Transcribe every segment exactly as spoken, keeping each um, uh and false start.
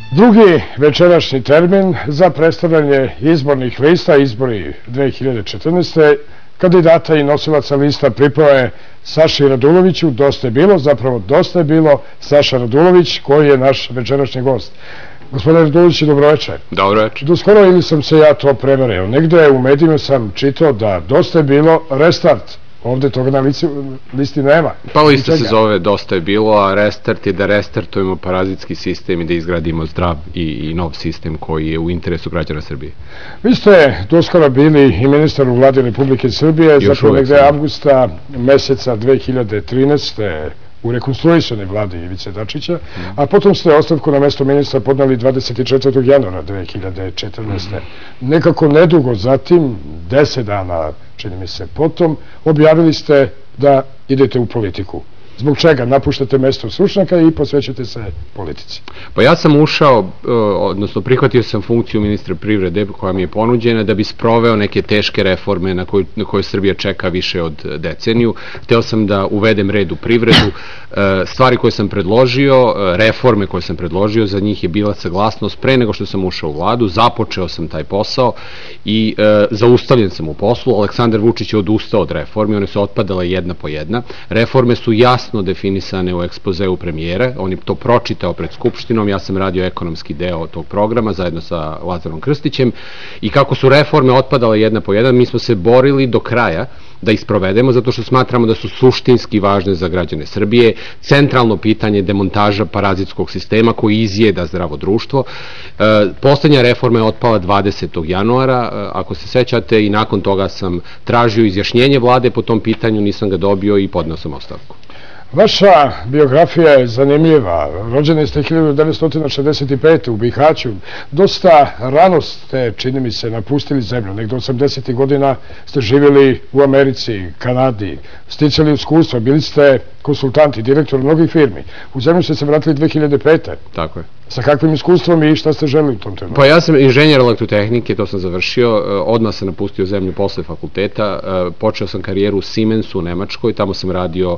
Drugi večerašnji termin za predstavljanje izbornih lista, izbori dve hiljade četrnaeste. kandidata i nosilaca lista pripao je Saši Raduloviću. Dosta je bilo, zapravo dosta je bilo Saša Radulović, koji je naš večerašnji gost. Gospodine Raduloviću, dobroveče. Dobroveče. Doskoro ili sam se ja to prevario. Negde u medijima sam čitao da dosta je bilo restart. Ovde toga na listi nema. Pa lista se zove Dosta je bilo, a restart je da restartujemo parazitski sistem i da izgradimo zdrav i nov sistem koji je u interesu građana Srbije. Vi ste doskoro bili i ministar u vladi Republike Srbije, zapravo negde avgusta meseca dve hiljade trinaeste. u rekonstruisanoj vladi Ivice Dačića, a potom ste ostavku na mesto ministra podneli dvadeset četvrtog januara dve hiljade četrnaeste. Nekako nedugo zatim, deset dana, čini mi se potom, objavili ste da idete u politiku. Zbog čega napuštate mesto stručnjaka i posvećate se politici? Pa ja sam ušao, odnosno prihvatio sam funkciju ministra privrede koja mi je ponuđena da bi sproveo neke teške reforme na koje Srbija čeka više od deceniju. Hteo sam da uvedem red u privredu. Stvari koje sam predložio, reforme koje sam predložio, za njih je bila saglasnost pre nego što sam ušao u vladu. Započeo sam taj posao i zaustavljen sam u poslu. Aleksandar Vučić je odustao od reformi, one su otpadale jedna po jedna. Reforme su jasne definisane u ekspozeu premijera, on je to pročitao pred Skupštinom, ja sam radio ekonomski deo tog programa zajedno sa Lazarom Krstićem i kako su reforme otpadale jedna po jedna, mi smo se borili do kraja da ih sprovedemo, zato što smatramo da su suštinski važne za građane Srbije. Centralno pitanje je demontaža parazitskog sistema koji izjeda zdravo društvo. Poslednja reforma je otpala dvadesetog januara, ako se sećate, i nakon toga sam tražio izjašnjenje vlade po tom pitanju, nisam ga dobio i podneo sam ostavku. Vaša biografija je zanimljiva. Rođeni ste hiljadu devetsto šezdeset pete. u Bihaću. Dosta rano ste, čini mi se, napustili zemlju. Negde osamdesetih godina ste živjeli u Americi, Kanadi, sticali iskustva, bili ste konsultanti, direktor mnogih firmi. U zemlju ste se vratili dve hiljade pete. Tako je. Sa kakvim iskustvom i šta ste želeli u tom trenutku? Pa ja sam inženjer elektrotehnike, to sam završio. Odmah sam napustio zemlju posle fakulteta. Počeo sam karijeru u Siemensu u Nemačkoj. Tamo sam radio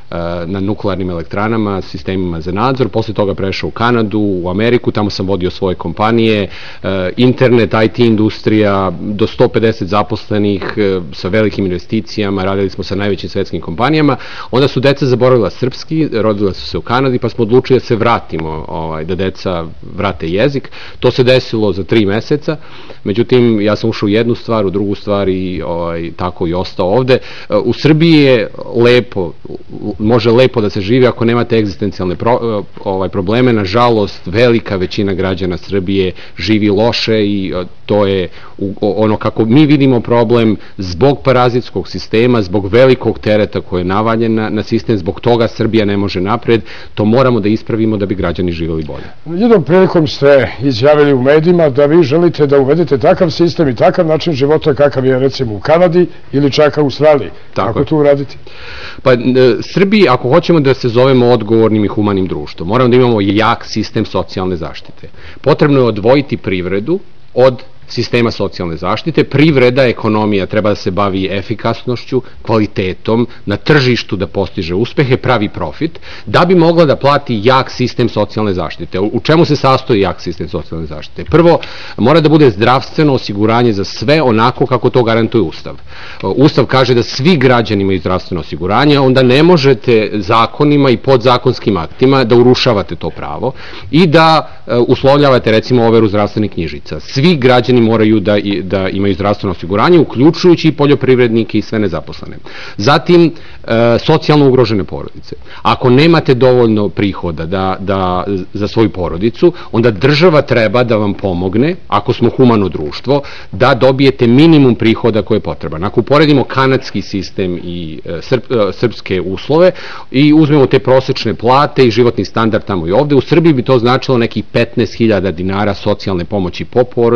na nuklearnim elektranama, sistemima za nadzor, posle toga prešao u Kanadu, u Ameriku, tamo sam vodio svoje kompanije, internet, I T industrija, do sto pedeset zaposlenih, sa velikim investicijama, radili smo sa najvećim svetskim kompanijama. Onda su deca zaboravila srpski, rodila su se u Kanadi, pa smo odlučili da se vratimo, da deca vrate jezik. To se desilo za tri meseca, međutim, ja sam ušao u jednu stvar, u drugu stvar i tako i ostao ovde. U Srbiji je lepo, može lepo da se živi ako nemate egzistencijalne probleme. Nažalost, velika većina građana Srbije živi loše i to je ono kako mi vidimo problem zbog parazitskog sistema, zbog velikog tereta koji je navaljen na sistem, zbog toga Srbija ne može napred. To moramo da ispravimo da bi građani živjeli bolje. Jednom prilikom ste izjavili u medijima da vi želite da uvedete takav sistem i takav način života kakav je recimo u Kanadi ili čak u Australiji. Kako to uraditi? Pa Srbiji, ako hoćemo da se zovemo odgovornim i humanim društvom, moramo da imamo jak sistem socijalne zaštite. Potrebno je odvojiti privredu od sistema socijalne zaštite. Privreda, ekonomija treba da se bavi efikasnošću, kvalitetom, na tržištu da postiže uspehe, pravi profit, da bi mogla da plati jak sistem socijalne zaštite. U čemu se sastoji jak sistem socijalne zaštite? Prvo, mora da bude zdravstveno osiguranje za sve onako kako to garantuje Ustav. Ustav kaže da svi građani imaju zdravstveno osiguranje, onda ne možete zakonima i podzakonskim aktima da urušavate to pravo i da uslovljavate recimo overu zdravstvenih knjižica. Svi građani moraju da imaju zdravstveno osiguranje, uključujući i poljoprivrednike i sve nezaposlene. Zatim, socijalno ugrožene porodice. Ako nemate dovoljno prihoda za svoju porodicu, onda država treba da vam pomogne, ako smo humano društvo, da dobijete minimum prihoda koje je potreban. Ako uporedimo kanadski sistem i srpske uslove i uzmemo te prosečne plate i životni standard tamo i ovde, u Srbiji bi to značilo nekih petnaest hiljada dinara socijalne pomoći po porodici,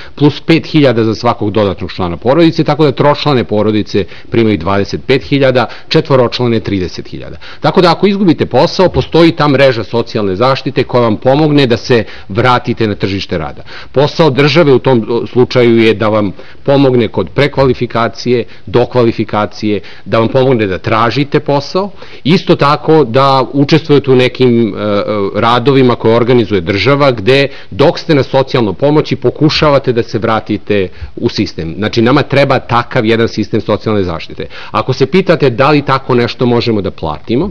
plus pet hiljada za svakog dodatnog člana porodice, tako da tročlane porodice primaju dvadeset pet hiljada, četvoročlane trideset hiljada. Tako da ako izgubite posao, postoji ta mreža socijalne zaštite koja vam pomogne da se vratite na tržište rada. Posao države u tom slučaju je da vam pomogne kod prekvalifikacije, dokvalifikacije, da vam pomogne da tražite posao, isto tako da učestvujete u nekim radovima koje organizuje država, gde dok ste na socijalnoj pomoći pokušavate da se vratite u sistem. Znači, nama treba takav jedan sistem socijalne zaštite. Ako se pitate da li tako nešto možemo da platimo,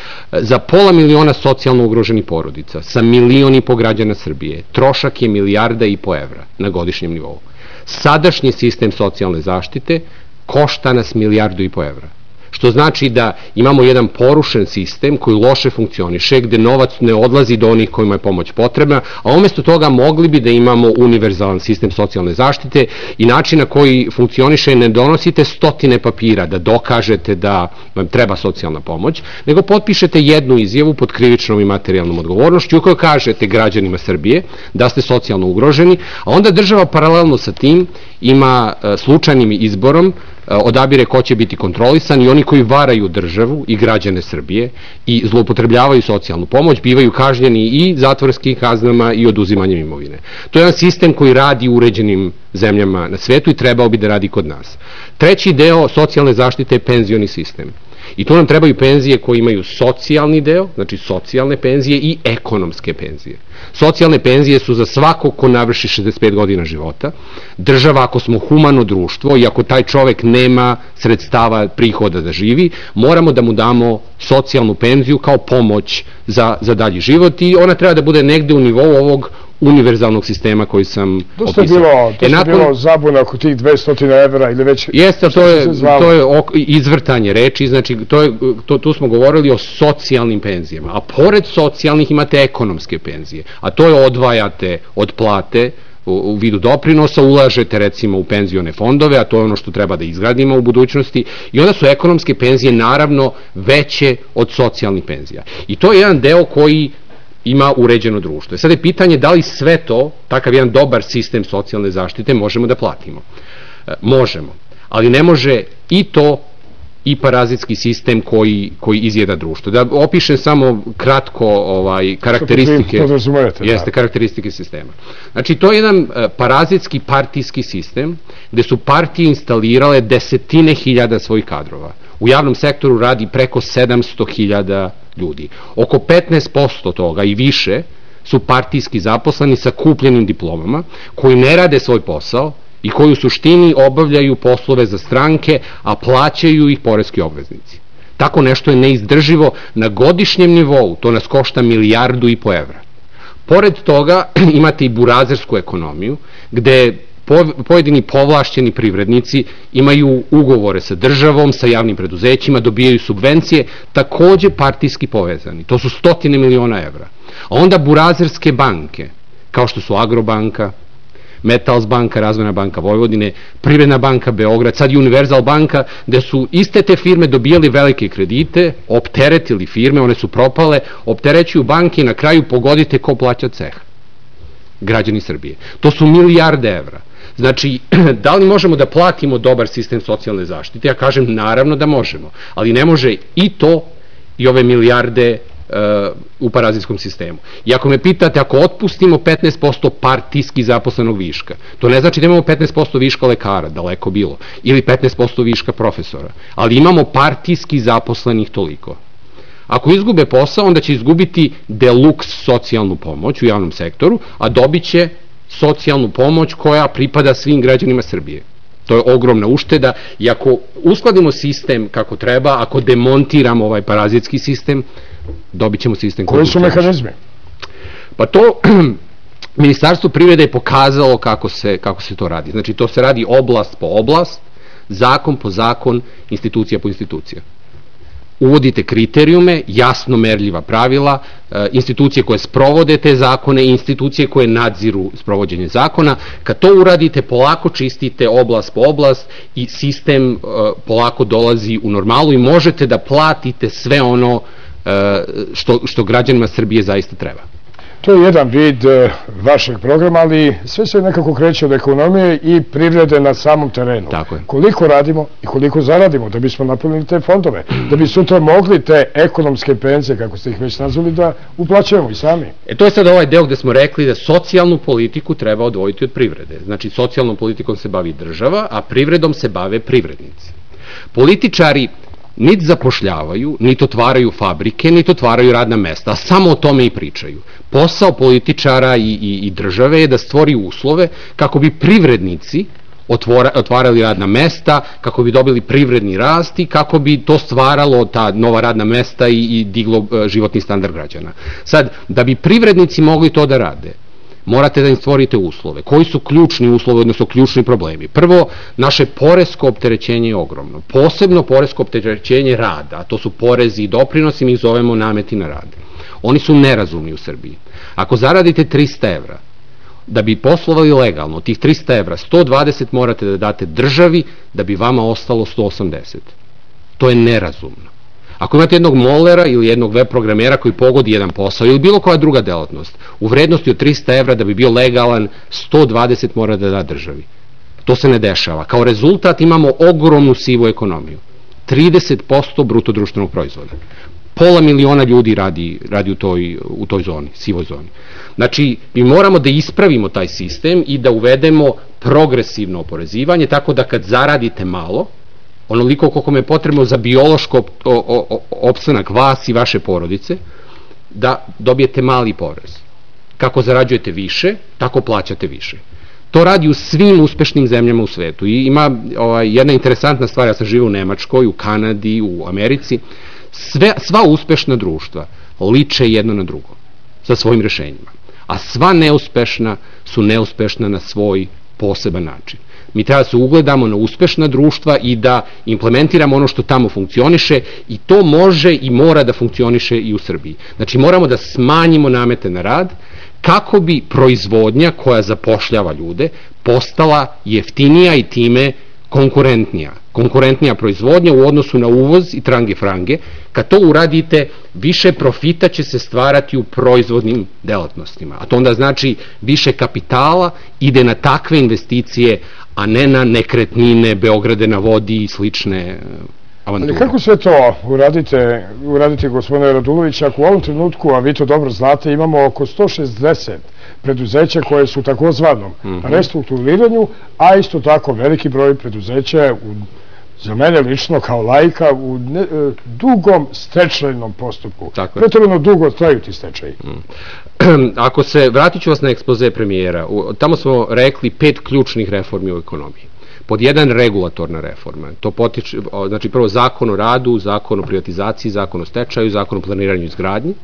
za pola miliona socijalno ugroženih porodica, sa milion i po građana Srbije, trošak je milijarda i po evra na godišnjem nivou. Sadašnji sistem socijalne zaštite košta nas milijardu i po evra. Što znači da imamo jedan porušen sistem koji loše funkcioniše, gde novac ne odlazi do onih kojima je pomoć potrebna, a umesto toga mogli bi da imamo univerzalan sistem socijalne zaštite i način na koji funkcioniše ne donosite stotine papira da dokažete da vam treba socijalna pomoć, nego potpišete jednu izjavu pod krivičnom i materijalnom odgovornošću u kojoj kažete građanima Srbije da ste socijalno ugroženi, a onda država paralelno sa tim ima slučajnim izborom odabire ko će biti kontrolisan i oni koji varaju državu i građane Srbije i zloupotrebljavaju socijalnu pomoć bivaju kažnjeni i zatvorskim kaznama i oduzimanjem imovine. To je jedan sistem koji radi u uređenim zemljama na svetu i trebao bi da radi kod nas. Treći deo socijalne zaštite je penzioni sistem. I tu nam trebaju penzije koje imaju socijalni deo, znači socijalne penzije i ekonomske penzije. Socijalne penzije su za svako ko navrši šezdeset pet godina života. Država, ako smo humano društvo i ako taj čovek nema sredstava prihoda da živi, moramo da mu damo socijalnu penziju kao pomoć za, za dalji život i ona treba da bude negde u nivou ovog univerzalnog sistema koji sam dosta opisao. Bilo, dosta e, nakon, bilo zabuna oko tih dvesta evra ili već... Jeste, to je, to je ok, izvrtanje reči, znači to je, to, tu smo govorili o socijalnim penzijama, a pored socijalnih imate ekonomske penzije, a to je odvajate od plate u, u vidu doprinosa, ulažete recimo u penzione fondove, a to je ono što treba da izgradimo u budućnosti i onda su ekonomske penzije naravno veće od socijalnih penzija. I to je jedan deo koji ima uređeno društvo. Sada je pitanje da li sve to, takav jedan dobar sistem socijalne zaštite možemo da platimo. E, možemo, ali ne može i to i parazitski sistem koji, koji izjeda društvo. Da opišem samo kratko ovaj, karakteristike, jeste, karakteristike sistema. Znači, to je jedan parazitski partijski sistem gde su partije instalirale desetine hiljada svojih kadrova. U javnom sektoru radi preko sedamsto hiljada ljudi. Oko petnaest posto toga i više su partijski zaposleni sa kupljenim diplomama, koji ne rade svoj posao i koji u suštini obavljaju poslove za stranke, a plaćaju ih poreski obveznici. Tako nešto je neizdrživo na godišnjem nivou, to nas košta milijardu i po evra. Pored toga imate i burazersku ekonomiju, gde pojedini povlašćeni privrednici imaju ugovore sa državom, sa javnim preduzećima, dobijaju subvencije, takođe partijski povezani. To su stotine miliona evra. A onda burazerske banke, kao što su Agrobanka, Metals banka, Razvojna banka Vojvodine, Privredna banka Beograd, sad i Univerzal banka, gde su iste te firme dobijali velike kredite, opteretili firme, one su propale, opterećuju banke i na kraju pogodite ko plaća ceh. Građani Srbije. To su milijarde evra. Znači, da li možemo da platimo dobar sistem socijalne zaštite? Ja kažem, naravno da možemo, ali ne može i to i ove milijarde u parazitskom sistemu. I ako me pitate, ako otpustimo petnaest posto partijski zaposlenog viška, to ne znači da imamo petnaest posto viška lekara, daleko bilo, ili petnaest posto viška profesora, ali imamo partijski zaposlenih toliko. Ako izgube posao, onda će izgubiti deluks socijalnu pomoć u javnom sektoru, a dobit će socijalnu pomoć koja pripada svim građanima Srbije. To je ogromna ušteda i ako uskladimo sistem kako treba, ako demontiramo ovaj parazitski sistem, dobit ćemo sistem koji... Koji su mehanizmi? Pa to, Ministarstvo privrede je pokazalo kako se, kako se to radi. Znači, to se radi oblast po oblast, zakon po zakon, institucija po institucija. Uvodite kriterijume, jasno merljiva pravila, institucije koje sprovode te zakone i institucije koje nadziru sprovođenje zakona. Kad to uradite, polako čistite oblast po oblast i sistem polako dolazi u normalu i možete da platite sve ono što, što građanima Srbije zaista treba. To je jedan vid vašeg programa, ali sve se nekako kreće od ekonomije i privrede na samom terenu. Koliko radimo i koliko zaradimo da bismo napunili te fondove, da bi sutra mogli te ekonomske penzije, kako ste ih već nazvali, da uplaćujemo i sami. E to je sad ovaj deo gde smo rekli da socijalnu politiku treba odvojiti od privrede. Znači, socijalnom politikom se bavi država, a privredom se bave privrednici. Političari niti zapošljavaju, niti otvaraju fabrike, niti otvaraju radna mesta, a samo o tome i pričaju. Posao političara i, i, i države je da stvori uslove kako bi privrednici otvora, otvarali radna mesta, kako bi dobili privredni rast i kako bi to stvaralo ta nova radna mesta i, i diglo životni standard građana. Sad, da bi privrednici mogli to da rade, morate da im stvorite uslove. Koji su ključni uslovi, odnosno ključni problemi? Prvo, naše poresko opterećenje je ogromno. Posebno poresko opterećenje rada, a to su porezi i doprinosi, mi ih zovemo nameti na rad. Oni su nerazumni u Srbiji. Ako zaradite trista evra, da bi poslovali legalno, tih trista evra, sto dvadeset morate da date državi, da bi vama ostalo sto osamdeset. To je nerazumno. Ako imate jednog molera ili jednog web programera koji pogodi jedan posao ili bilo koja druga delatnost, u vrednosti od trista evra da bi bio legalan, sto dvadeset mora da da državi. To se ne dešava. Kao rezultat imamo ogromnu sivu ekonomiju. trideset posto bruto društvenog proizvoda. Pola miliona ljudi radi, radi u, toj, u toj zoni, sivoj zoni. Znači, mi moramo da ispravimo taj sistem i da uvedemo progresivno oporezivanje, tako da kad zaradite malo, onoliko koliko me je potrebno za biološko opstanak vas i vaše porodice, da dobijete mali porez. Kako zarađujete više, tako plaćate više. To radi u svim uspešnim zemljama u svetu. I ima ovaj, jedna interesantna stvar, ja sam živio u Nemačkoj, u Kanadi, u Americi. Sve, sva uspešna društva liče jedno na drugo sa svojim rešenjima. A sva neuspešna su neuspešna na svoj poseban način. Mi treba da se ugledamo na uspešna društva i da implementiramo ono što tamo funkcioniše i to može i mora da funkcioniše i u Srbiji. Znači moramo da smanjimo namete na rad kako bi proizvodnja koja zapošljava ljude postala jeftinija i time konkurentnija. Konkurentnija proizvodnja u odnosu na uvoz i trange frange. Kad to uradite, više profita će se stvarati u proizvodnim delatnostima. A to onda znači više kapitala ide na takve investicije, a ne na nekretnine, Beograde na vodi i slične avanture. Ali kako sve to uradite, uradite gospodine Radulović, ako u ovom trenutku, a vi to dobro znate, imamo oko sto šezdeset preduzeća koje su u takozvanom restrukturiranju, a isto tako veliki broj preduzeća u, za mene lično kao laika u ne, dugom stečajnom postupku. Pretjerano dugo traju ti stečaji. Ako se, vratit ću vas na ekspoze premijera, tamo smo rekli pet ključnih reformi u ekonomiji. Pod jedan, regulatorna reforma. To potiče, znači prvo zakon o radu, zakon o privatizaciji, zakon o stečaju, zakon o planiranju i izgradnji.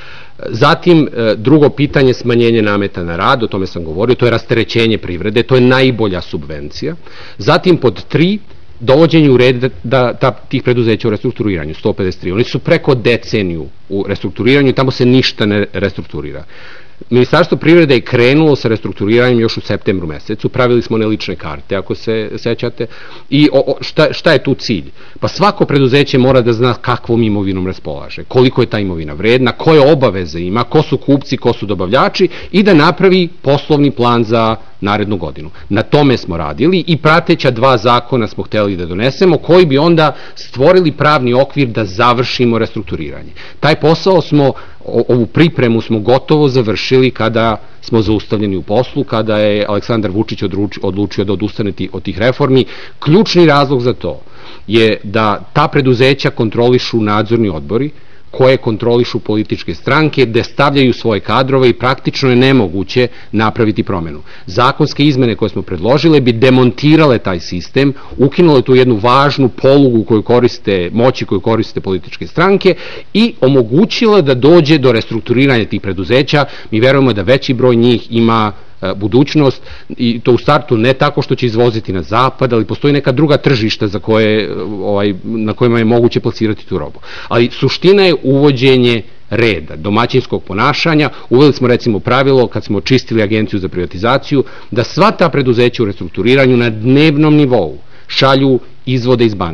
Zatim, drugo pitanje, smanjenje nameta na rad, o tome sam govorio, to je rasterećenje privrede, to je najbolja subvencija. Zatim, pod tri, dovođenje u red da, da, tih preduzeća u restrukturiranju, sto pedeset tri. Oni su preko deceniju u restrukturiranju i tamo se ništa ne restrukturira. Ministarstvo privrede je krenulo sa restrukturiranjem još u septembru mesecu, pravili smo one lične karte, ako se sećate, i o, šta, šta je tu cilj? Pa svako preduzeće mora da zna kakvom imovinom raspolaže, koliko je ta imovina vredna, koje obaveze ima, ko su kupci, ko su dobavljači i da napravi poslovni plan za narednu godinu. Na tome smo radili i prateća dva zakona smo hteli da donesemo, koji bi onda stvorili pravni okvir da završimo restrukturiranje. Taj posao smo, ovu pripremu smo gotovo završili kada smo zaustavljeni u poslu, kada je Aleksandar Vučić odlučio da odustane od tih reformi. Ključni razlog za to je da ta preduzeća kontrolišu nadzorni odbori, koje kontrolišu političke stranke, gde stavljaju svoje kadrove i praktično je nemoguće napraviti promenu. Zakonske izmene koje smo predložile bi demontirale taj sistem, ukinule tu jednu važnu polugu koju koriste, moći koju koriste političke stranke i omogućile da dođe do restrukturiranja tih preduzeća. Mi verujemo da veći broj njih ima budućnost i to u startu ne tako što će izvoziti na zapad, ali postoji neka druga tržišta za koje, ovaj, na kojima je moguće plasirati tu robu. Ali suština je uvođenje reda, domaćinskog ponašanja. Uveli smo recimo pravilo kad smo čistili Agenciju za privatizaciju da sva ta preduzeća u restrukturiranju na dnevnom nivou šalju izvode iz banke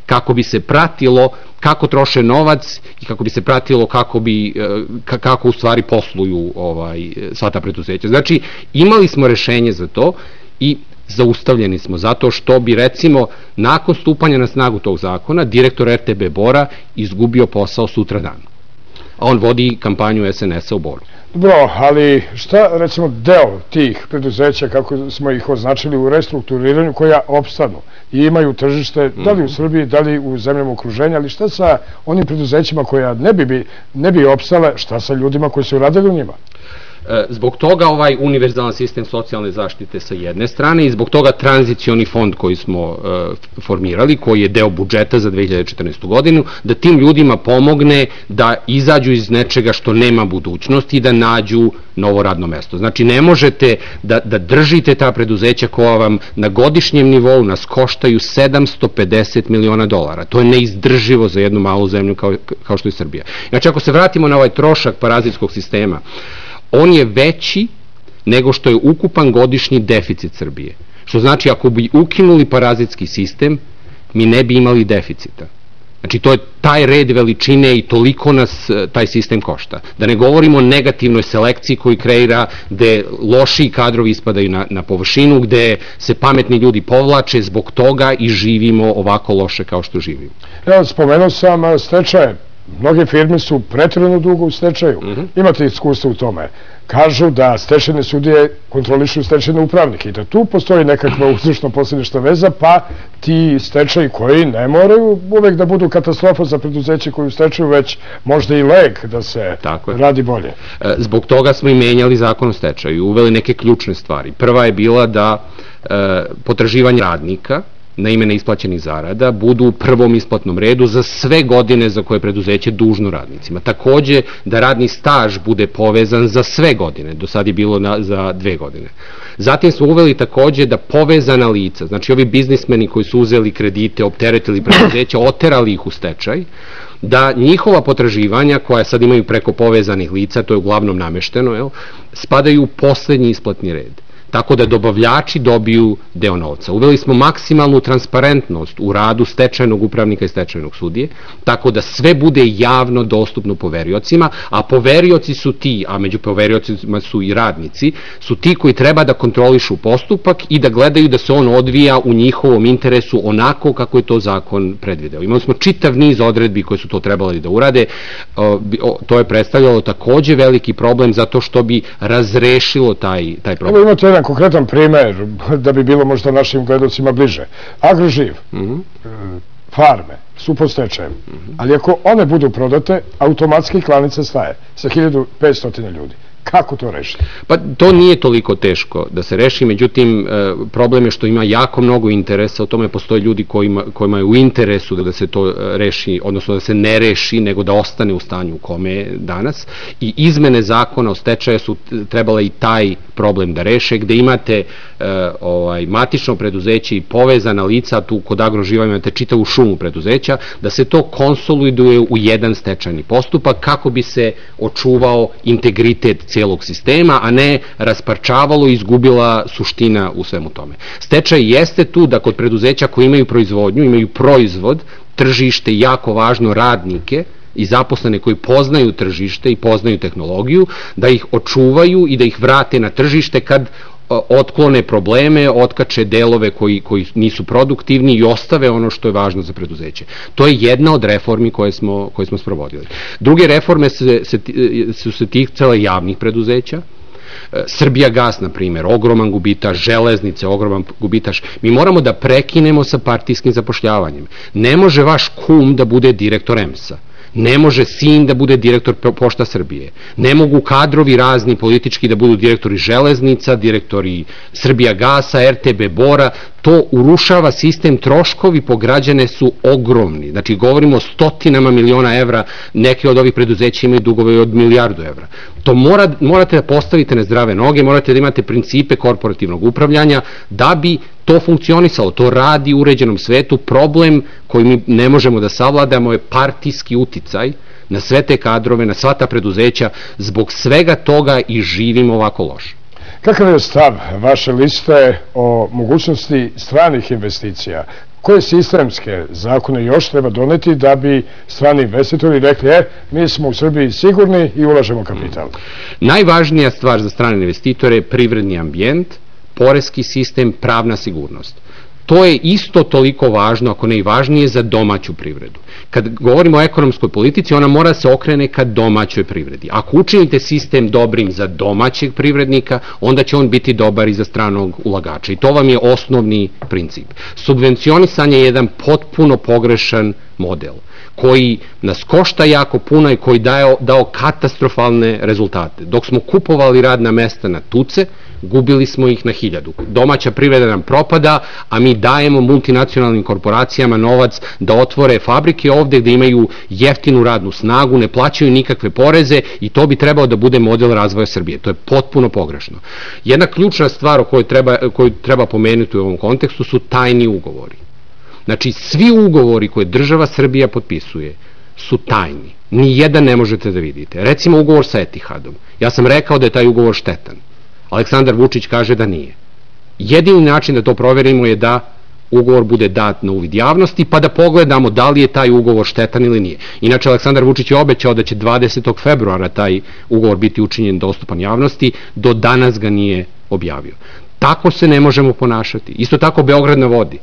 kako bi se pratilo kako troše novac i kako bi se pratilo kako bi kako u stvari posluju ovaj sva ta preduzeća. Znači, imali smo rešenje za to i zaustavljeni smo, zato što bi, recimo, nakon stupanja na snagu tog zakona, direktor R T B Bora izgubio posao sutradan. A on vodi kampanju S N S-a u Boru. Dobro, ali šta, recimo, deo tih preduzeća, kako smo ih označili u restrukturiranju, koja opstanu i imaju tržište, da li u Srbiji, da li u zemljama okruženja, ali šta sa onim preduzećima koja ne bi, ne bi opstale, šta sa ljudima koji su radili u njima? Zbog toga ovaj univerzalan sistem socijalne zaštite sa jedne strane i zbog toga tranzicioni fond koji smo formirali, koji je deo budžeta za dve hiljade četrnaestu godinu, da tim ljudima pomogne da izađu iz nečega što nema budućnosti i da nađu novo radno mesto. Znači, ne možete da, da držite ta preduzeća koja vam na godišnjem nivou nas koštaju sedamsto pedeset miliona dolara. To je neizdrživo za jednu malu zemlju kao, kao što je Srbija. Znači, ako se vratimo na ovaj trošak parazitskog sistema, on je veći nego što je ukupan godišnji deficit Srbije. Što znači, ako bi ukinuli parazitski sistem, mi ne bi imali deficita. Znači, to je taj red veličine i toliko nas taj sistem košta. Da ne govorimo o negativnoj selekciji koji kreira, gde lošiji kadrovi ispadaju na, na površinu, gde se pametni ljudi povlače zbog toga i živimo ovako loše kao što živimo. Ja spomenuo sam stečaje. Mnoge firme su pretjerano dugo u stečaju. Imate iskustvo u tome. Kažu da stečajne sudije kontrolišu stečajne upravnike i da tu postoji nekakva uzročno-posljednična veza, pa ti stečaji koji ne moraju uvek da budu katastrofa za preduzeće koji u stečaju, već možda i lek da se radi bolje. Zbog toga smo i menjali zakon o stečaju i uveli neke ključne stvari. Prva je bila da potraživanje radnika na ime neisplaćenih zarada budu u prvom isplatnom redu za sve godine za koje preduzeće dužno radnicima. Takođe, da radni staž bude povezan za sve godine, do sad je bilo na, za dve godine. Zatim smo uveli takođe da povezana lica, znači ovi biznismeni koji su uzeli kredite, opteretili preduzeća, oterali ih u stečaj, da njihova potraživanja, koja sad imaju preko povezanih lica, to je uglavnom namešteno, jel, spadaju u poslednji isplatni red. Tako da dobavljači dobiju deo novca. Uveli smo maksimalnu transparentnost u radu stečajnog upravnika i stečajnog sudije, tako da sve bude javno dostupno poveriocima, a poverioci su ti, a među poveriocima su i radnici, su ti koji treba da kontrolišu postupak i da gledaju da se on odvija u njihovom interesu onako kako je to zakon predvideo. Imali smo čitav niz odredbi koje su to trebali da urade. To je predstavljalo takođe veliki problem zato što bi razrešilo taj, taj problem. Evo imate jedan konkretan primer da bi bilo možda našim gledalcima bliže. Agroživ, farme su pod stečajem, ali ako one budu prodate, automatski klanica staje sa hiljadu petsto ljudi. Kako to rešiti? Pa to nije toliko teško da se reši, međutim problem je što ima jako mnogo interesa, o tome postoje ljudi kojima, kojima je u interesu da se to reši, odnosno da se ne reši, nego da ostane u stanju u kome je danas, i izmene zakona o stečaju su trebale i taj problem da reše, gde imate ovaj, matično preduzeće i povezana lica, tu kod Agroživa imate čitavu šumu preduzeća, da se to konsoliduje u jedan stečajni postupak kako bi se očuvao integritet cijelog sistema, a ne rasparčavalo i izgubila suština u svemu tome. Stečaj jeste tu da kod preduzeća koji imaju proizvodnju, imaju proizvod, tržište, jako važno, radnike i zaposlene koji poznaju tržište i poznaju tehnologiju, da ih očuvaju i da ih vrate na tržište kad otklone probleme, otkače delove koji, koji nisu produktivni i ostave ono što je važno za preduzeće. To je jedna od reformi koje smo, koje smo sprovodili. Druge reforme se, se, su se ticale javnih preduzeća. Srbija gas, na primjer, ogroman gubitaš, železnice, ogroman gubitaš. Mi moramo da prekinemo sa partijskim zapošljavanjem. Ne može vaš kum da bude direktor E M S-a. Ne može sin da bude direktor Pošta Srbije. Ne mogu kadrovi razni politički da budu direktori železnica, direktori Srbija gasa, R T B Bora. To urušava sistem, troškovi po građane su ogromni. Znači, govorimo o stotinama miliona evra, neke od ovih preduzeća imaju dugove od milijardu evra. To mora, morate da postavite na zdrave noge, morate da imate principe korporativnog upravljanja da bi to funkcionisalo. To radi u uređenom svetu. Problem koji mi ne možemo da savladamo je partijski uticaj na sve te kadrove, na sva ta preduzeća. Zbog svega toga i živimo ovako loše. Kakav je stav vaše liste o mogućnosti stranih investicija? koje sistemske zakone još treba doneti da bi strani investitori rekli, e, mi smo u Srbiji sigurni i ulažemo kapital? Najvažnija stvar za strane investitore je privredni ambijent, poreski sistem, pravna sigurnost. To je isto toliko važno, ako ne i važnije, za domaću privredu. Kad govorimo o ekonomskoj politici, ona mora se okrene ka domaćoj privredi. Ako učinite sistem dobrim za domaćeg privrednika, onda će on biti dobar i za stranog ulagača. I to vam je osnovni princip. Subvencionisanje je jedan potpuno pogrešan model koji nas košta jako puno i koji dao, dao katastrofalne rezultate. Dok smo kupovali radna mesta na tuce, gubili smo ih na hiljadu. Domaća privreda nam propada, a mi dajemo multinacionalnim korporacijama novac da otvore fabrike ovde gde imaju jeftinu radnu snagu, ne plaćaju nikakve poreze i to bi trebao da bude model razvoja Srbije. To je potpuno pogrešno. Jedna ključna stvar o kojoj treba, koju treba pomenuti u ovom kontekstu su tajni ugovori. Znači, svi ugovori koje država Srbija potpisuje su tajni. Nijedan ne možete da vidite. Recimo ugovor sa Etihadom. Ja sam rekao da je taj ugovor štetan. Aleksandar Vučić kaže da nije. Jedini način da to proverimo je da ugovor bude dat na uvid javnosti, pa da pogledamo da li je taj ugovor štetan ili nije. Inače, Aleksandar Vučić je obećao da će dvadesetog februara taj ugovor biti učinjen dostupan javnosti, do danas ga nije objavio. Tako se ne možemo ponašati. Isto tako Beograd na vodi.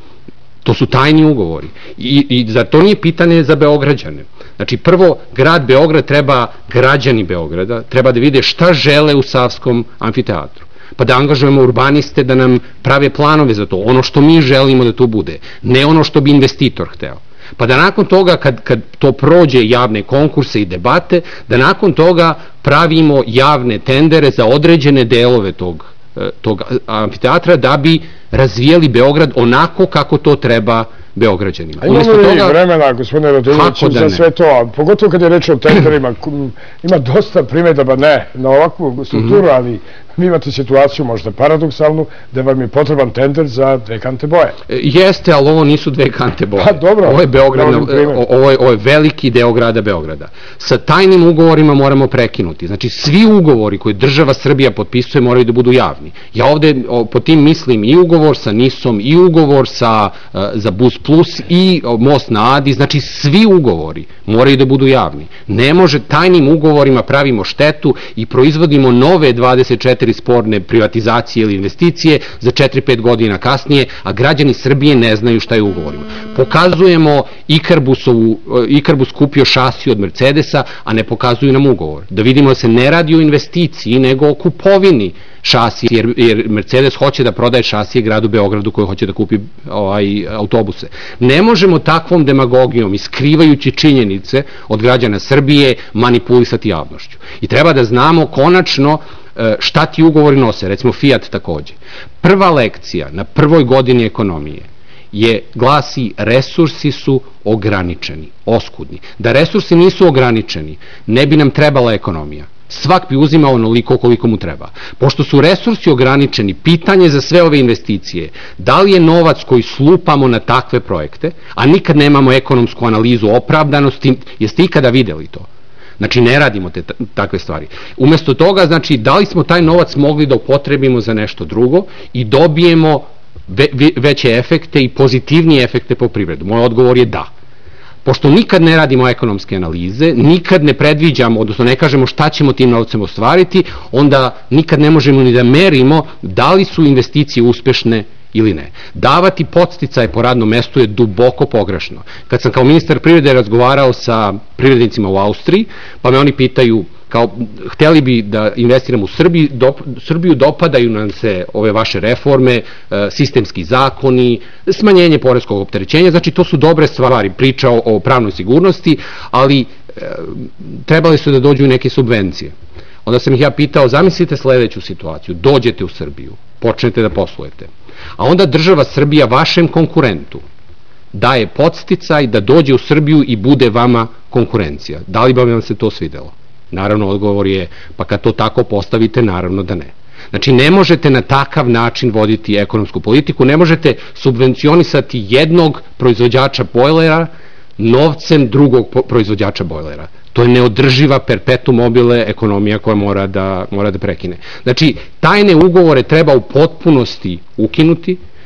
To su tajni ugovori. I, i zar to nije pitanje za Beograđane? Znači, prvo, grad Beograd treba, građani Beograda, treba da vide šta žele u Savskom amfiteatru. Pa da angažujemo urbaniste da nam prave planove za to, ono što mi želimo da to bude, ne ono što bi investitor hteo. Pa da nakon toga, kad, kad to prođe javne konkurse i debate, da nakon toga pravimo javne tendere za određene delove tog, tog amfiteatra da bi razvijeli Beograd onako kako to treba Beograđanima. A imamo li toga, vremena, gospodine Raduloviću, da za sve to, pogotovo kad je reč o tenderima, ima dosta primjedaba, ne na ovakvu strukturu, mm-hmm. ali vi imate situaciju možda paradoksalnu, da vam je potreban tender za dve kante boje. Jeste, ali ovo nisu dve kante boje. Pa dobro. Ovo je, Beograd, ovo je, ovo je veliki deo grada Beograda. Sa tajnim ugovorima moramo prekinuti. Znači, svi ugovori koje država Srbija potpisuje moraju da budu javni. Ja ovde po tim mislim i ugovor sa Nisom, i ugovor sa, za Bus Plus, i Most na Adi, znači svi ugovori moraju da budu javni. Ne može, tajnim ugovorima pravimo štetu i proizvodimo nove dvadeset četiri sporne privatizacije ili investicije za četiri pet godina kasnije, a građani Srbije ne znaju šta je u ugovorima. Pokazujemo Ikarbusovu, Ikarbus kupio šasiju od Mercedesa, a ne pokazuju nam ugovor. Da vidimo da se ne radi o investiciji, nego o kupovini šasije, jer, jer Mercedes hoće da prodaje šasije gradu Beogradu koji hoće da kupi ovaj, autobuse. Ne možemo takvom demagogijom i skrivajući činjenice od građana Srbije manipulisati javnošću. I treba da znamo konačno šta ti ugovori nose, recimo Fiat takođe. Prva lekcija na prvoj godini ekonomije je, glasi, resursi su ograničeni, oskudni. Da resursi nisu ograničeni, ne bi nam trebala ekonomija. Svak bi uzimao onoliko koliko mu treba. Pošto su resursi ograničeni, pitanje za sve ove investicije, da li je novac koji slupamo na takve projekte, a nikad nemamo ekonomsku analizu opravdanosti, jeste ikada videli to? Znači, ne radimo te takve stvari. Umesto toga, znači, da li smo taj novac mogli da upotrebimo za nešto drugo i dobijemo ve, veće efekte i pozitivnije efekte po privredu? Moj odgovor je da. Pošto nikad ne radimo ekonomske analize, nikad ne predviđamo, odnosno ne kažemo šta ćemo tim novcem ostvariti, onda nikad ne možemo ni da merimo da li su investicije uspešne ili ne. Davati podsticaje po radnom mestu je duboko pogrešno. Kad sam kao ministar privrede razgovarao sa privrednicima u Austriji, pa me oni pitaju, kao, hteli bi da investiramo u Srbiju, dop, Srbiju, dopadaju nam se ove vaše reforme, sistemski zakoni, smanjenje poreskog opterećenja, znači to su dobre stvari, priča o, o pravnoj sigurnosti, ali e, trebali su da dođu i neke subvencije. Onda sam ih ja pitao, zamislite sledeću situaciju, dođete u Srbiju, počnete da poslujete, a onda država Srbija vašem konkurentu daje podsticaj da dođe u Srbiju i bude vama konkurencija. Da li bi vam se to svidelo? Naravno, odgovor je, pa kad to tako postavite, naravno da ne. Znači, ne možete na takav način voditi ekonomsku politiku, ne možete subvencionisati jednog proizvođača bojlera novcem drugog proizvođača bojlera. To je neodrživa perpetuum mobile ekonomija koja mora da, mora da prekine. Znači, tajne ugovore treba u potpunosti ukinuti,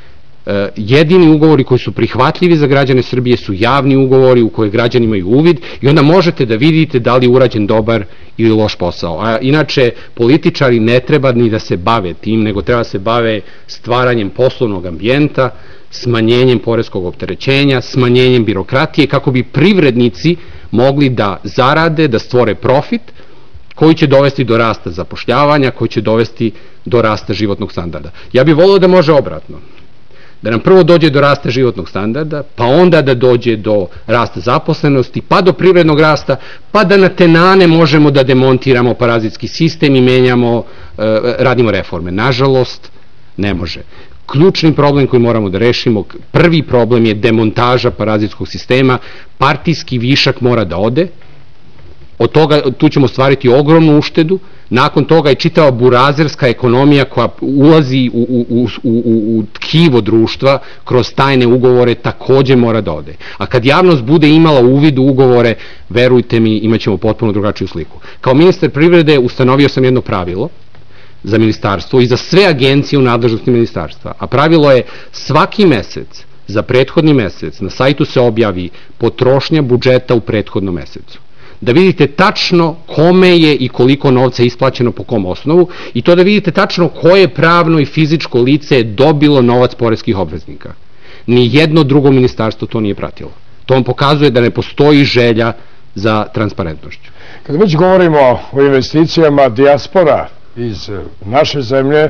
jedini ugovori koji su prihvatljivi za građane Srbije su javni ugovori u koje građani imaju uvid i onda možete da vidite da li je urađen dobar ili loš posao. A inače, političari ne treba ni da se bave tim, nego treba da se bave stvaranjem poslovnog ambijenta, smanjenjem poreskog opterećenja, smanjenjem birokratije, kako bi privrednici mogli da zarade, da stvore profit, koji će dovesti do rasta zapošljavanja, koji će dovesti do rasta životnog standarda. Ja bih volio da može obratno. Da nam prvo dođe do rasta životnog standarda, pa onda da dođe do rasta zaposlenosti, pa do privrednog rasta, pa da na tenane možemo da demontiramo parazitski sistem i menjamo, radimo reforme. Nažalost, ne može. Ključni problem koji moramo da rešimo, prvi problem je demontaža parazitskog sistema, partijski višak mora da ode, od toga, tu ćemo stvariti ogromnu uštedu, nakon toga je čitava burazerska ekonomija koja ulazi u, u, u, u, u tkivo društva kroz tajne ugovore takođe mora da ode. A kad javnost bude imala uvid u ugovore, verujte mi, imat ćemo potpuno drugačiju sliku. Kao ministar privrede ustanovio sam jedno pravilo za ministarstvo i za sve agencije u nadležnosti ministarstva, a pravilo je svaki mesec, za prethodni mesec, na sajtu se objavi potrošnja budžeta u prethodnom mesecu. Da vidite tačno kome je i koliko novca isplaćeno po kom osnovu i to da vidite tačno koje pravno i fizičko lice je dobilo novac poreskih obveznika. Ni jedno drugo ministarstvo to nije pratilo. To vam pokazuje da ne postoji želja za transparentnošću. Kada već govorimo o investicijama, dijaspora iz naše zemlje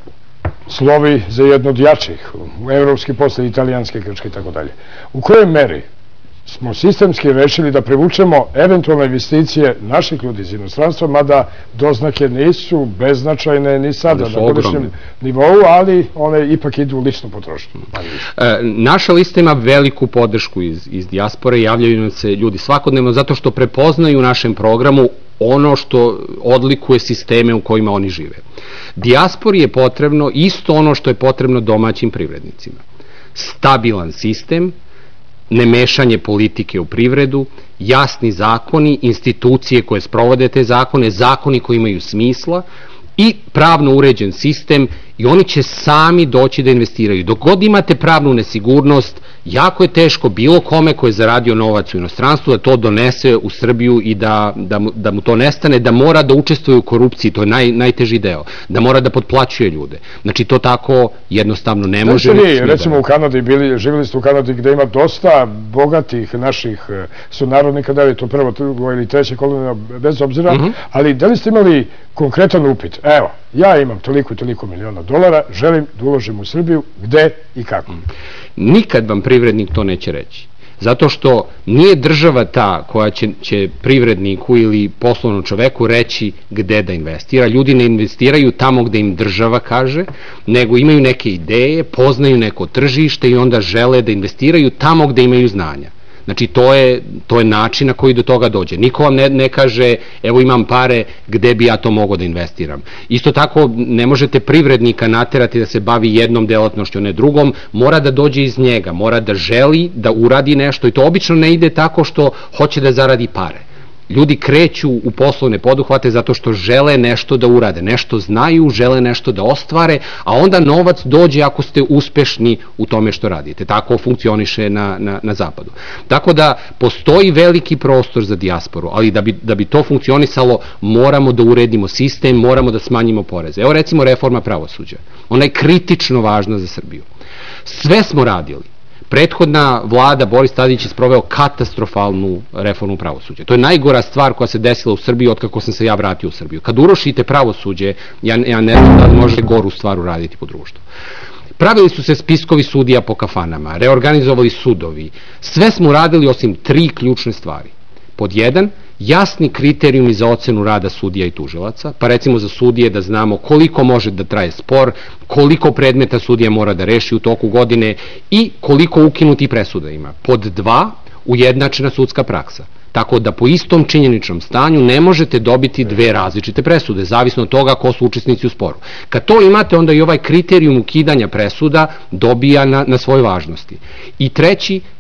slovi za jednu od jačih, evropski, posle italijanske, grčke i tako dalje. U kojoj meri smo sistemski rešili da privučemo eventualne investicije naših ljudi iz inostranstva, mada doznake nisu beznačajne ni sada na godišnjem nivou, ali one ipak idu u ličnu potrošnju. E, naša lista ima veliku podršku iz, iz dijaspore, javljaju nam se ljudi svakodnevno zato što prepoznaju u našem programu ono što odlikuje sisteme u kojima oni žive. Dijaspori je potrebno isto ono što je potrebno domaćim privrednicima. Stabilan sistem, nemešanje politike u privredu, jasni zakoni, institucije koje sprovode te zakone, zakoni koji imaju smisla i pravno uređen sistem i oni će sami doći da investiraju. Dok god imate pravnu nesigurnost, jako je teško bilo kome ko je zaradio novac u inostranstvu da to donese u Srbiju i da, da, mu, da mu to nestane, da mora da učestvuje u korupciji, to je naj, najteži deo, da mora da potplaćuje ljude. Znači to tako jednostavno ne može. Znači vi, recimo u Kanadi, bili, živjeli ste u Kanadi gde ima dosta bogatih naših sunarodnika, da li je to prvo, drugo ili treće kolonija, bez obzira, mm-hmm. ali da li ste imali konkretan upit? Evo, ja imam toliko i toliko miliona dolara, želim da uložim u Srbiju, gde i kako? Mm. Nikad vam privrednik to neće reći. Zato što nije država ta koja će, će privredniku ili poslovnom čoveku reći gde da investira. Ljudi ne investiraju tamo gde im država kaže, nego imaju neke ideje, poznaju neko tržište i onda žele da investiraju tamo gde imaju znanja. Znači, to je, to je način na koji do toga dođe. Niko vam ne, ne kaže, evo imam pare, gde bi ja to mogao da investiram. Isto tako, ne možete privrednika naterati da se bavi jednom delatnošću, ne drugom, mora da dođe iz njega, mora da želi da uradi nešto i to obično ne ide tako što hoće da zaradi pare. Ljudi kreću u poslovne poduhvate zato što žele nešto da urade, nešto znaju, žele nešto da ostvare, a onda novac dođe ako ste uspešni u tome što radite. Tako funkcioniše na, na, na zapadu. Tako da postoji veliki prostor za dijasporu, ali da bi, da bi to funkcionisalo moramo da uredimo sistem, moramo da smanjimo poreze. Evo recimo reforma pravosuđa. Ona je kritično važna za Srbiju. Sve smo radili. Prethodna vlada Boris Tadić je sproveo katastrofalnu reformu pravosuđa. To je najgora stvar koja se desila u Srbiji otkako sam se ja vratio u Srbiju. Kad urušite pravosuđe, ja, ja ne znam da li može goru stvar uraditi po društvu. Pravili su se spiskovi sudija po kafanama, reorganizovali sudovi. Sve smo uradili osim tri ključne stvari. Pod jedan, jasni kriterijumi za ocenu rada sudija i tužilaca, pa recimo za sudije da znamo koliko može da traje spor, koliko predmeta sudija mora da reši u toku godine i koliko ukinuti presuda ima. Pod dva, ujednačena sudska praksa. Tako da po istom činjeničnom stanju ne možete dobiti dve različite presude, zavisno od toga ko su učesnici u sporu. Kad to imate, onda i ovaj kriterijum ukidanja presuda dobija na, na svojoj važnosti. I treći,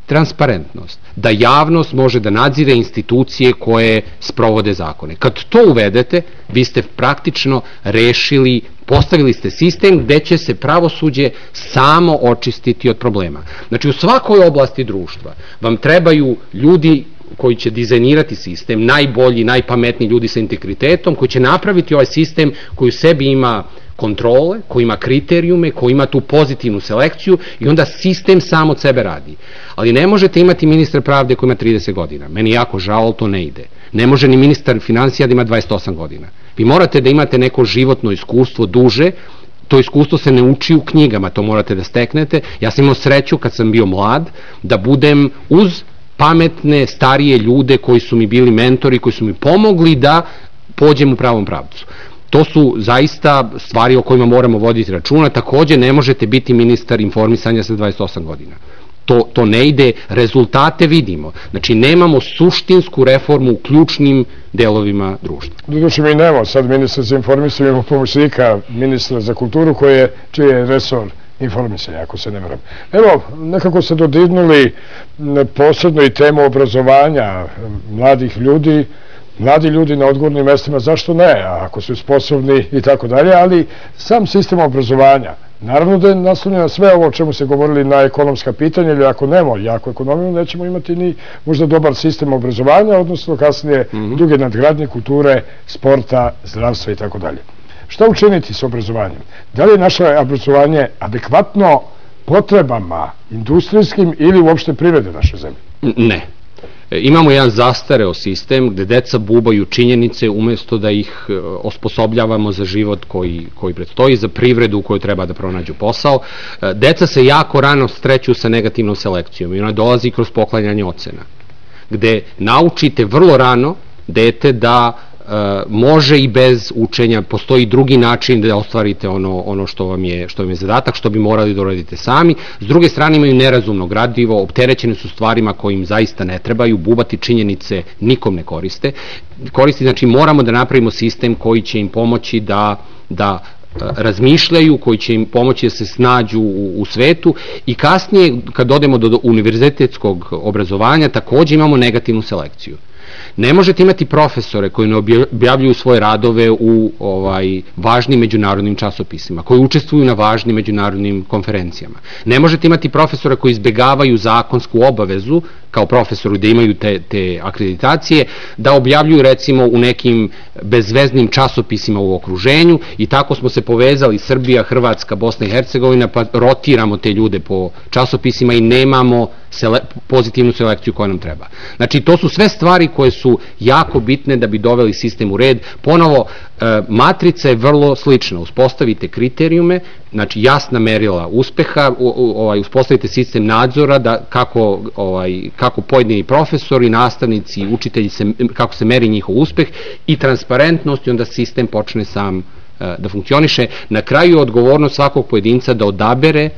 transparentnost, da javnost može da nadzire institucije koje sprovode zakone. Kad to uvedete, vi ste praktično rešili, postavili ste sistem gde će se pravosuđe samo očistiti od problema. Znači, u svakoj oblasti društva vam trebaju ljudi koji će dizajnirati sistem, najbolji, najpametniji ljudi sa integritetom, koji će napraviti ovaj sistem koji u sebi ima kontrole, koji ima kriterijume, koji ima tu pozitivnu selekciju i onda sistem sam od sebe radi. Ali ne možete imati ministra pravde koji ima trideset godina. Meni jako žao, ali to ne ide. Ne može ni ministar financija da ima dvadeset osam godina. Vi morate da imate neko životno iskustvo duže, to iskustvo se ne uči u knjigama, to morate da steknete. Ja sam imao sreću kad sam bio mlad da budem uz pametne, starije ljude koji su mi bili mentori, koji su mi pomogli da pođem u pravom pravcu. To su zaista stvari o kojima moramo voditi računa. Takođe, ne možete biti ministar informisanja sa dvadeset osam godina. To, to ne ide, rezultate vidimo. Znači, nemamo suštinsku reformu u ključnim delovima društva. Doduše, mi nemamo sad ministra za informisanje, imamo pomoćnika ministra za kulturu, koji je, čiji je resor informisanja, ako se ne varam. Evo, nekako se dodirnuli posebno i temu obrazovanja mladih ljudi, mladi ljudi na odgovornim mestima, zašto ne, ako su sposobni i tako dalje, ali sam sistem obrazovanja, naravno da je naslonjen na sve ovo o čemu se govorili na ekonomska pitanja, ili ako nemamo jako ekonomiju, nećemo imati ni možda dobar sistem obrazovanja, odnosno kasnije druge nadgradnje, kulture, sporta, zdravstva i tako dalje. Šta učiniti s obrazovanjem? Da li je naše obrazovanje adekvatno potrebama industrijskim ili uopšte privrede naše zemlje? Ne. Imamo jedan zastareo sistem gde deca bubaju činjenice umesto da ih osposobljavamo za život koji, koji predstoji, za privredu u kojoj treba da pronađu posao. Deca se jako rano sreću sa negativnom selekcijom i ona dolazi kroz poklanjanje ocena, gde naučite vrlo rano dete da može i bez učenja, postoji drugi način da ostvarite ono, ono što vam je, što vam je zadatak, što bi morali da uradite sami. S druge strane imaju nerazumno gradivo, opterećene su stvarima koje im zaista ne trebaju, bubati činjenice nikom ne koriste. Koristi, znači moramo da napravimo sistem koji će im pomoći da, da razmišljaju, koji će im pomoći da se snađu u, u svetu i kasnije kad odemo do, do univerzitetskog obrazovanja takođe imamo negativnu selekciju. Ne možete imati profesore koji ne objavljuju svoje radove u ovaj, važnim međunarodnim časopisima, koji učestvuju na važnim međunarodnim konferencijama. Ne možete imati profesora koji izbegavaju zakonsku obavezu, kao profesoru da imaju te, te akreditacije, da objavljuju recimo u nekim bezveznim časopisima u okruženju i tako smo se povezali Srbija, Hrvatska, Bosna i Hercegovina, pa rotiramo te ljude po časopisima i nemamo sele, pozitivnu selekciju koja nam treba. Znači, to su sve stvari koje su jako bitne da bi doveli sistem u red. Ponovo, e, matrica je vrlo slična. Uspostavite kriterijume, znači jasna merila uspeha, u, u, ovaj, uspostavite sistem nadzora da kako, ovaj, kako pojedini profesori, nastavnici, učitelji, se, kako se meri njihov uspeh i transparentnost i onda sistem počne sam e, da funkcioniše. Na kraju je odgovornost svakog pojedinca da odabere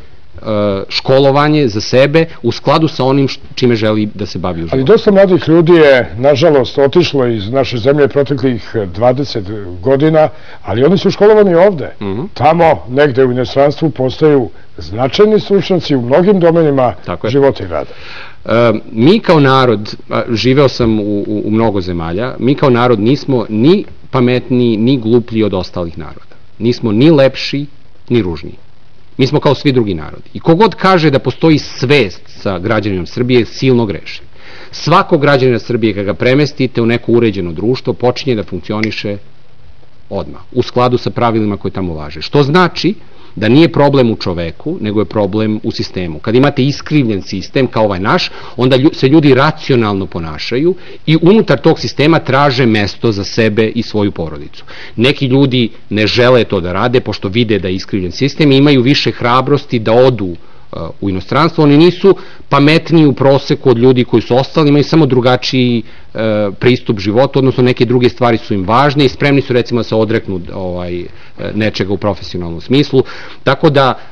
školovanje za sebe u skladu sa onim čime želi da se bavi u životu. Ali dosta mladih ljudi je, nažalost, otišlo iz naše zemlje proteklih dvadeset godina, ali oni su školovani ovde. Tamo, negde u inostranstvu, postaju značajni stručnjaci u mnogim domenima života i rada. Mi kao narod, živeo sam u, u, u mnogo zemalja, mi kao narod nismo ni pametniji, ni gluplji od ostalih naroda. Nismo ni lepši, ni ružniji. Mi smo kao svi drugi narodi. I kogod kaže da postoji svest sa građaninom Srbije, silno greši. Svako građanina Srbije, kada ga premestite u neko uređeno društvo, počinje da funkcioniše odmah, u skladu sa pravilima koje tamo važe. Što znači da nije problem u čoveku, nego je problem u sistemu. Kad imate iskrivljen sistem kao ovaj naš, onda se ljudi racionalno ponašaju i unutar tog sistema traže mesto za sebe i svoju porodicu. Neki ljudi ne žele to da rade, pošto vide da je iskrivljen sistem i imaju više hrabrosti da odu u inostranstvo. Oni nisu pametniji u proseku od ljudi koji su ostali, imaju samo drugačiji e, pristup životu, odnosno neke druge stvari su im važne i spremni su recimo da se odreknu ovaj, nečega u profesionalnom smislu. Tako da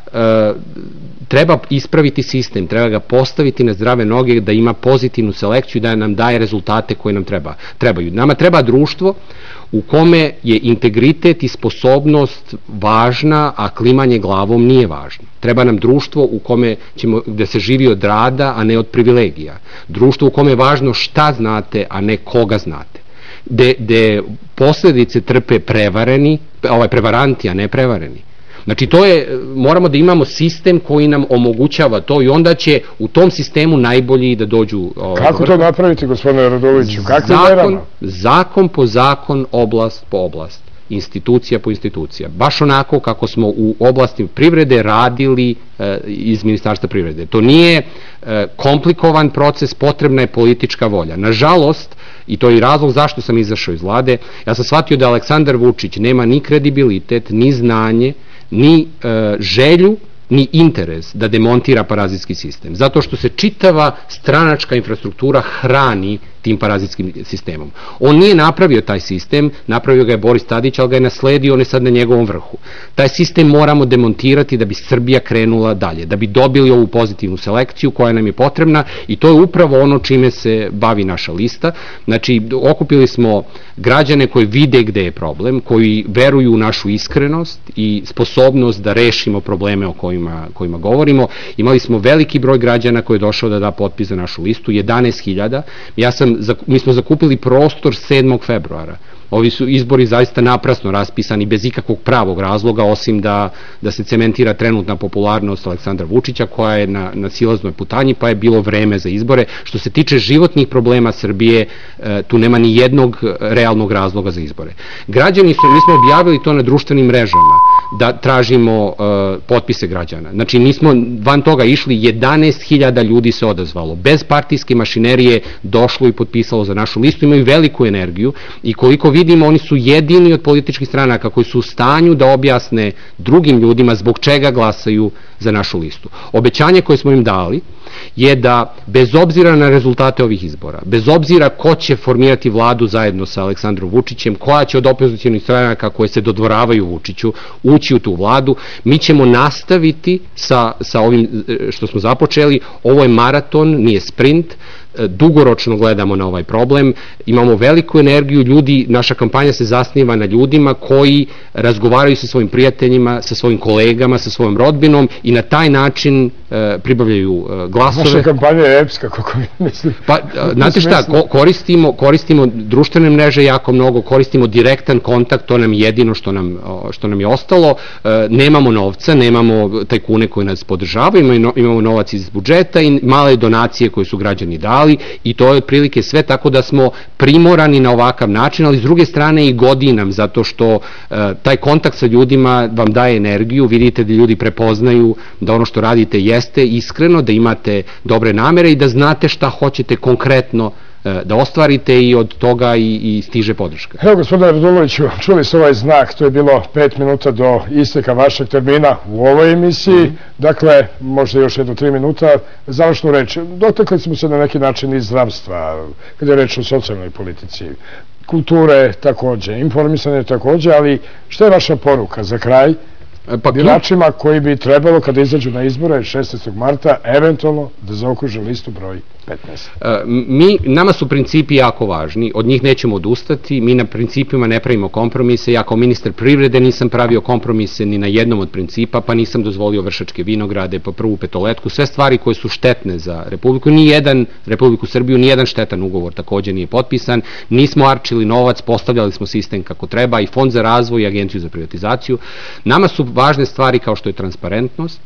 treba ispraviti sistem, treba ga postaviti na zdrave noge, da ima pozitivnu selekciju, da nam daje rezultate koje nam treba, trebaju. Nama treba društvo u kome je integritet i sposobnost važna, a klimanje glavom nije važno. Treba nam društvo u kome ćemo, gde se živi od rada, a ne od privilegija. Društvo u kome je važno šta znate, a ne koga znate. Gde, gde posledice trpe prevareni, ovaj prevaranti, a ne prevareni. Znači, to je, moramo da imamo sistem koji nam omogućava to i onda će u tom sistemu najbolji da dođu... Ovaj, Kako to napraviti, gospodine Raduloviću? Kakvi merama? Zakon po zakon, oblast po oblast, institucija po institucija. Baš onako kako smo u oblasti privrede radili e, iz Ministarstva privrede. To nije e, komplikovan proces, potrebna je politička volja. Nažalost, i to je i razlog zašto sam izašao iz vlade, ja sam shvatio da Aleksandar Vučić nema ni kredibilitet, ni znanje, ni e, želju, ni interes da demontira parazitski sistem. Zato što se čitava stranačka infrastruktura hrani tim parazitskim sistemom. On nije napravio taj sistem, napravio ga je Boris Tadić, ali ga je nasledio, on je sad na njegovom vrhu. Taj sistem moramo demontirati da bi Srbija krenula dalje, da bi dobili ovu pozitivnu selekciju koja nam je potrebna i to je upravo ono čime se bavi naša lista. Znači, okupili smo građane koji vide gde je problem, koji veruju u našu iskrenost i sposobnost da rešimo probleme o kojima, kojima govorimo. Imali smo veliki broj građana koji je došao da da potpis za našu listu, jedanaest hiljada. Ja sam mi smo zakupili prostor sedmog februara. Ovi su izbori zaista naprasno raspisani bez ikakvog pravog razloga, osim da, da se cementira trenutna popularnost Aleksandra Vučića koja je na, na silaznoj putanji, pa je bilo vreme za izbore. Što se tiče životnih problema Srbije, e, tu nema ni jednog realnog razloga za izbore. Građani su, mi smo objavili to na društvenim mrežama, da tražimo e, potpise građana. Znači, nismo van toga išli, jedanaest hiljada ljudi se odazvalo. Bez partijske mašinerije došlo i potpisalo za našu listu, imaju veliku energiju i koliko vidimo, oni su jedini od političkih stranaka koji su u stanju da objasne drugim ljudima zbog čega glasaju za našu listu. Obećanje koje smo im dali je da bez obzira na rezultate ovih izbora, bez obzira ko će formirati vladu zajedno sa Aleksandrom Vučićem, koja će od opozicionih stranaka koje se dodvoravaju Vučiću ući u tu vladu, mi ćemo nastaviti sa, sa ovim što smo započeli. Ovo je maraton, nije sprint, dugoročno gledamo na ovaj problem, imamo veliku energiju, ljudi, naša kampanja se zasniva na ljudima koji razgovaraju sa svojim prijateljima, sa svojim kolegama, sa svojom rodbinom i na taj način e, pribavljaju e, glasove. Naša kampanja je epska, kako mi mislim. Pa, znate šta, ko, koristimo, koristimo društvene mreže jako mnogo, koristimo direktan kontakt, to nam je jedino što nam, što nam je ostalo, e, nemamo novca, nemamo tajkune koji nas podržavaju, imamo, imamo novac iz budžeta i male donacije koje su građani dali, i to je otprilike sve, tako da smo primorani na ovakav način, ali s druge strane i godinam, zato što e, taj kontakt sa ljudima vam daje energiju, vidite da ljudi prepoznaju da ono što radite jeste iskreno, da imate dobre namere i da znate šta hoćete konkretno da ostvarite i od toga i, i stiže podrška. Evo, gospodine Raduloviću, čuli ste ovaj znak, to je bilo pet minuta do isteka vašeg termina u ovoj emisiji, mm. dakle, možda još jedno tri minuta, završnu reč. Dotakli smo se na neki način iz zdravstva, kada je reč o socijalnoj politici, kulture takođe, informisanje takođe, ali šta je vaša poruka za kraj pa, biračima koji bi trebalo kada izađu na izbore šesnaestog marta eventualno da zaokruže listu broj petnaest? Mi, nama su principi jako važni, od njih nećemo odustati, mi na principima ne pravimo kompromise, ja kao ministar privrede nisam pravio kompromise ni na jednom od principa, pa nisam dozvolio Vršačke vinograde, pa prvu petoletku, sve stvari koje su štetne za Republiku, nijedan, Republiku Srbiju, nijedan štetan ugovor takođe nije potpisan, nismo arčili novac, postavljali smo sistem kako treba i Fond za razvoj i Agenciju za privatizaciju. Nama su važne stvari kao što je transparentnost,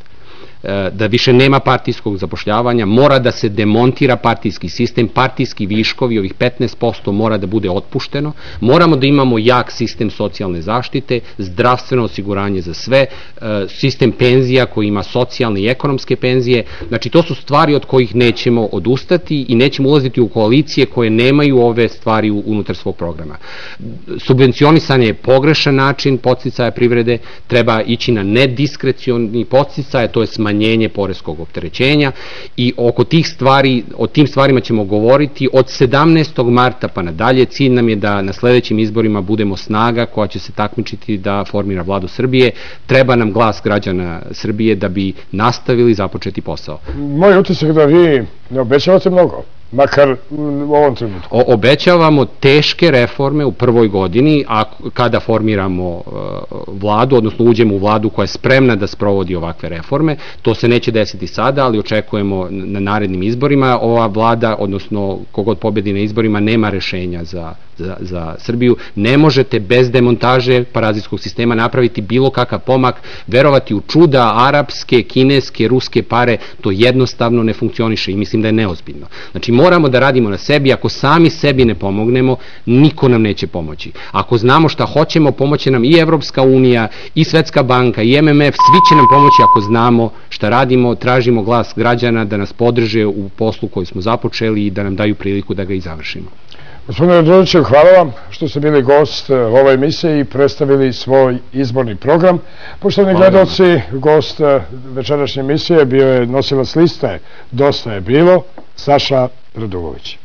da više nema partijskog zapošljavanja, mora da se demontira partijski sistem, partijski viškovi, ovih petnaest posto mora da bude otpušteno, moramo da imamo jak sistem socijalne zaštite, zdravstveno osiguranje za sve, sistem penzija koji ima socijalne i ekonomske penzije, znači to su stvari od kojih nećemo odustati i nećemo ulaziti u koalicije koje nemaju ove stvari unutar svog programa. Subvencionisanje je pogrešan način podsticaja privrede, treba ići na nediskrecioni podsticaj, to je smanjenje smanjenje poreskog opterećenja i oko tih stvari, o tim stvarima ćemo govoriti od sedamnaestog marta pa nadalje. Cilj nam je da na sledećim izborima budemo snaga koja će se takmičiti da formira vladu Srbije. Treba nam glas građana Srbije da bi nastavili započeti posao. Moj utisak da vi ne obećavate mnogo, makar u ovom trenutku. O, obećavamo teške reforme u prvoj godini, a kada formiramo uh, vladu, odnosno uđemo u vladu koja je spremna da sprovodi ovakve reforme. To se neće desiti sada, ali očekujemo na narednim izborima. Ova vlada, odnosno kogod pobedi na izborima, nema rešenja za, za, za Srbiju. Ne možete bez demontaže parazitskog sistema napraviti bilo kakav pomak, verovati u čuda, arapske, kineske, ruske pare, to jednostavno ne funkcioniše i mislim da je neozbiljno. Znači, moramo da radimo na sebi, ako sami sebi ne pomognemo, niko nam neće pomoći. Ako znamo šta hoćemo, pomoće nam i Evropska unija, i Svetska banka, i M M F, svi će nam pomoći ako znamo šta radimo, tražimo glas građana da nas podrže u poslu koji smo započeli i da nam daju priliku da ga i završimo. Gospodine Raduloviću, hvala vam što ste bili gost ove emisije i predstavili svoj izborni program. Poštovani gledalci, gost večerašnje emisije bio je nosilac liste Dosta je bilo, Saša Radulović.